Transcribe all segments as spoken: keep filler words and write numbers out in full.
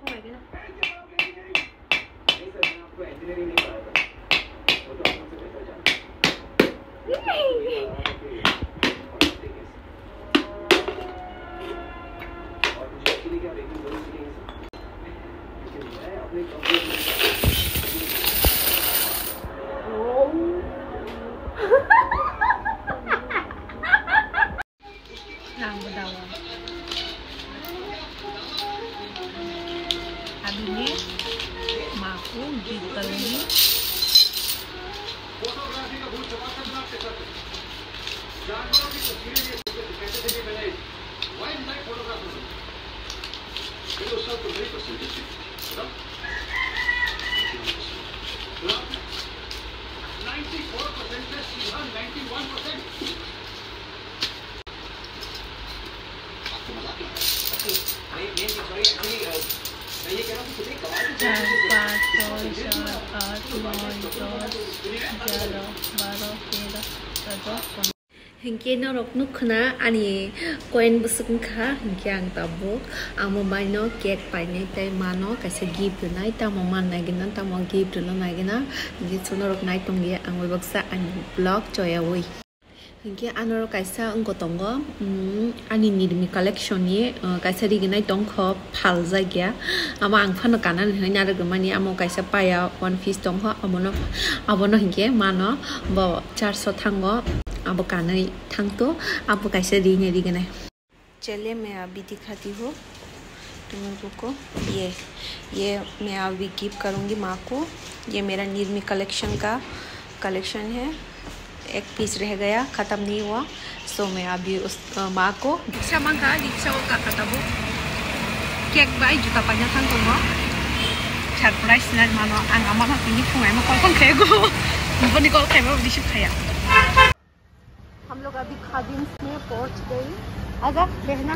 Hingke norok nukhna ani coin busungkha hingke ang tabuk amo baino cake painai tai mano kaisa gift nai tamo man naigina tamo gift no naigina ni sonorok nai tongge ang baksa ani blog joyawi hingke anoro kaisa ngotongo ani nirmi collection ni kaisa riginai tongkho phalja gya ama ang phano kanan hina rogmani amo kaisa paya one piece tongkho abono abono hingke mano bo four hundred thango अब कानई थंग तो अब कैसे रीने रीगने चलिए मैं अभी दिखाती हूँ तुम लोगों को ये ये मैं अभी गिफ्ट करूँगी माँ को ये मेरा निर्मी कलेक्शन का कलेक्शन है एक पीस रह गया ख़त्म नहीं हुआ सो मैं अभी उस माँ को सामान का रिक्शा का कटाबो केक बाई जूता पाजा थंग तो माँ सरप्राइज ना मानो आंगा मानो इन्हीं फुंगाई में कौन कौन खाएगो मुझे कौन खाएगा वो डिश खाया हम लोग अभी खादिम्स में पहुंच गए आजा बहना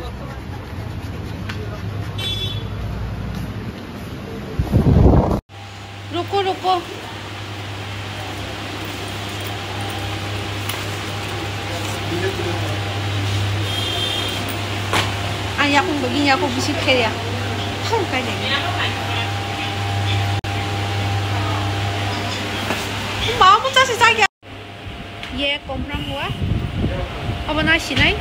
रुको रुको आया aku begini aku bisik ya how kayak gini mau mau kasih saya ये कॉम्प्राम हुआ अब ना सिनाई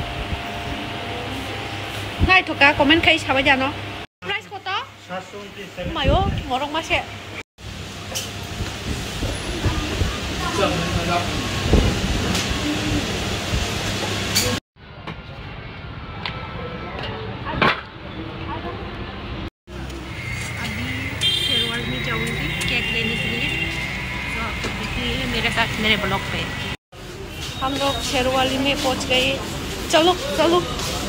नाइ थका कमेंट खाई साबाय जानो प्राइस कत मायो मरक मासे अभी शेरवाल में जाऊंगी केक लेने के लिए तो देखिए मेरे साथ मेरे ब्लॉग पे हम लोग शेरवाली में पहुंच गए चलो चलो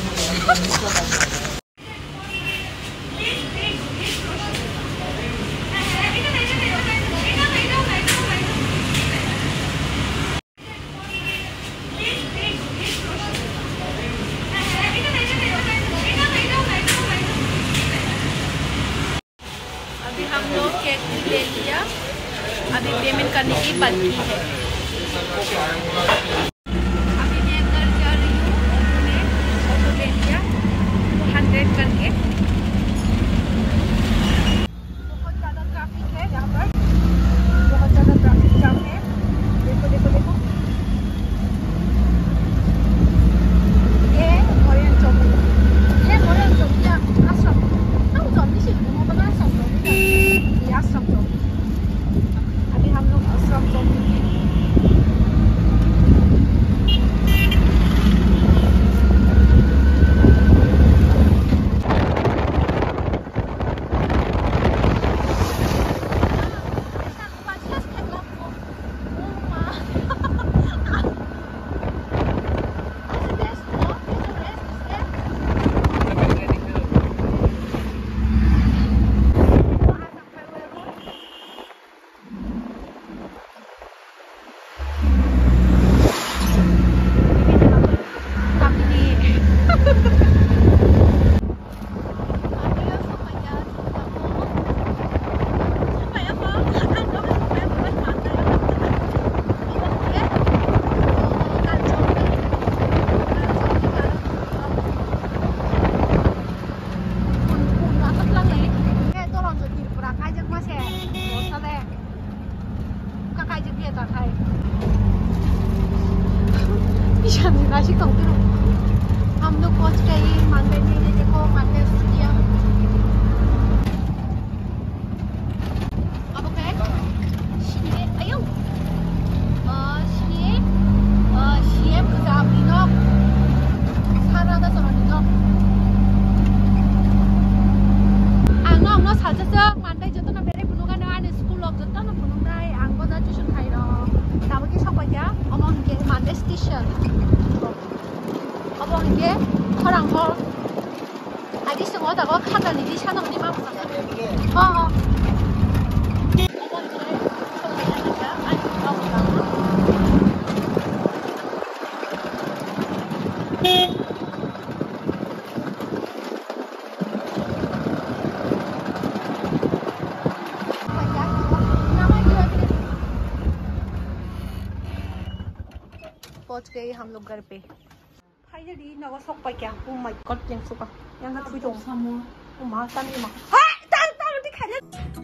अभी हम लोग केक ले लिया अभी पेमेंट करने की बाकी है अभी मैं घर जा रही हूँ मैं ऑटो ले लिया हंड्रेड करके बहुत ज़्यादा ट्रैफिक है यहाँ पर बहुत ज़्यादा ट्रैफिक जाम है देखो देखो देखो ये कोरियन चौक ये कोरियन चौक क्या आश्रम हम जल्दी से घूमो बना आश्रम चौक ये आश्रम चौक अभी हम लोग आश्रम चौक सी कहते हैं हम लोग पहुंच गए मानवे में देखो मानवे स्टेडियम अब ओके 시에 아유 어 시에 어 시에 그다음이요 살아다 서는요 안 너, 너 살쪘어 만데 저도 나 베레 분노가 나 안에 스쿨 럭 저도 나 분노다 안 보다 주신 타이로 나머지 석바야 어머 이게 만데 스테이션 어머 이게 커랑 거 아디 승어다가 카다니 디 샤너니 마고 사다 어어 पहुंच गए हम लोग घर पे फाइनली नवा सोक पे क्या oh my god yang suka yang nggak tuh sama oh mah tadi mah ha tar tar दिखा दे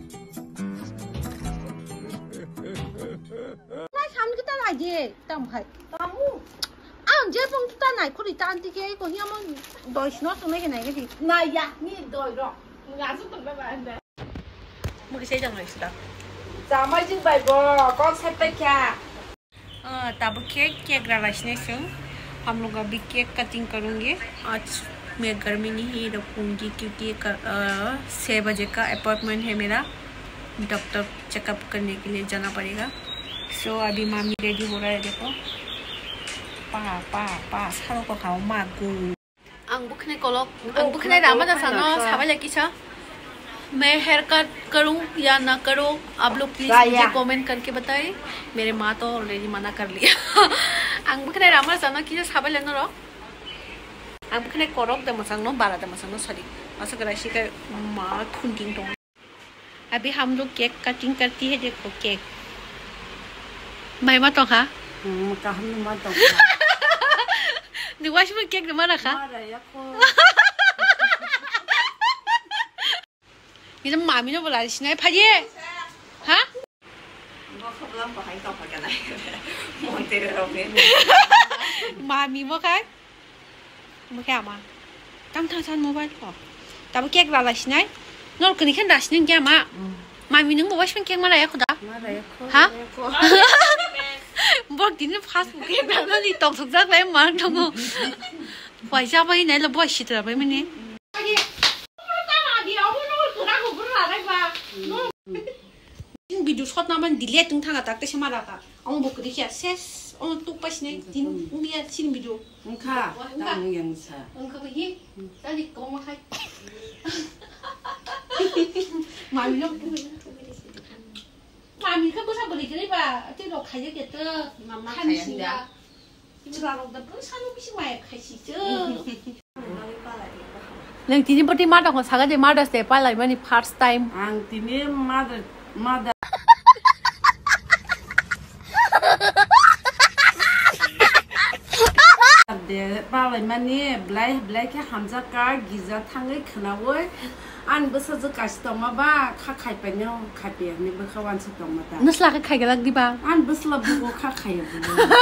ना सामने kita lagi tam hai kamu ah je pun kita naik kuri tan ti ke ko hiam doi sno sung này cái này cái gì này ya ni doi ro ngã xuống tận các bạn đấy một cái xe chẳng này sao जा mai जों बायबो कौन से पे क्या तब cake cake डालने से हम लोग अभी केक कटिंग करेंगे आज मैं घर में नहीं रखूँगी क्योंकि छः बजे का अपॉइंटमेंट है मेरा डॉक्टर चेकअप करने के लिए जाना पड़ेगा सो so, अभी मामी रेडी हो रहा है देखो पा पा पा सारो को खाओ मागू आं बुखने को लोग आं बुखने रामा दसा ना साबा लगी सा मैं हेयर कट करूं या ना करूं आप लोग प्लीज मुझे कमेंट करके बताएं मेरे माँ तो ऑलरेडी मना कर लिया आं बुखने रामा साना कि साबा लेनो रो आं बुखने कोरक द मसंग नो बारा द मसंग नो सॉरी ऐसा कराशी का माँ खुंटिंग तो अभी हम लोग केक कटिंग करती है देखो केक मैं मत तो हाँ का हम मत तो निवास में केक नमर रखा 이제 마미는 몰라시네 파지? 하? 뭐 커블랑 뭐 하이 더 하잖아. 뭐 때려라고 해. 마미 뭐 가? 뭐 해 아마. 땀타산 모바일 거. 다부 깨 발라시네? 너 그니 캔 다시는 게 아마. 마미는 뭐 하시면 깨 말아야 거다. 말아야 거. 하? 뭐 니는 파스북에 발라니 떡석작 왜 말하고. 와이자바이 내려 뭐 하시더라 왜면이? video shot naman delete tung thanga tak te samara ka ang bok ri kya ses on tu pas ne tin umia sin video 응카 당 영사 ang ka hi tali ko ma khai mami no mami ka busa boli kri ba ti ro khai ke te mama khai ya chira ro da bu sa no bi si mai khai si je nang tini pati ma da ko saga de ma da se pa lai mani first time ang tini mother mother de ba lai mani blai blai ke hamza ka giza thangai khnawe an basa je customer ba kha khai pe no kha pe ni ba khawan se tong mata nasla ka khai galak di ba an basla bu kha khai bu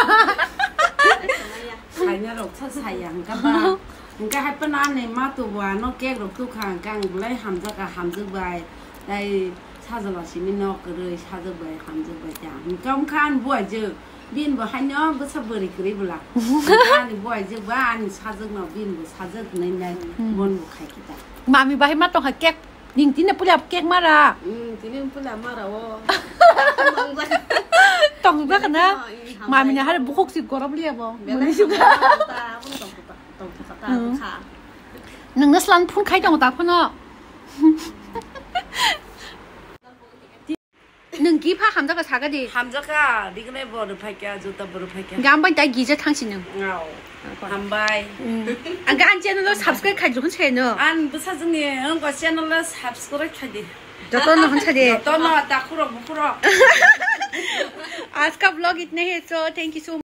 khai na ro cha sayang ka ba nga hai pa na ne ma tu wa no ke ro tu khang kang blai hamza ka hamza bai dai 찾아라 시민 너 그래 찾아봐 감정봐 자 감칸 뭐지 빈 뭐 하냐 뭐 사버리 그래 불라 아니 뭐지 뭐안 찾아나 빈뭐 찾아 내내 뭔뭐 가기다 마미 바이 맛도 할게 닝티네 뿌려 깨 말아 응 티네 뿌려 말아워 똥가 그나 마미네 하루 뭐 혹시 거럽리야 뭐 뭐니 수가 능나 슬란 푼 카이동 다 푸노 능기 파 함자가 사가디 함자가 리그네 버르 파이야 좋다 버르 파이야 양반 다 기자 당신은 함바이 안가 안 채널로 subscribe 가지고 채널 안 부사증이 응거 채널로 subscribe 하디 저도 한 차례 또 나왔다 쿠로 쿠로 आज का blog इतने है so thank you so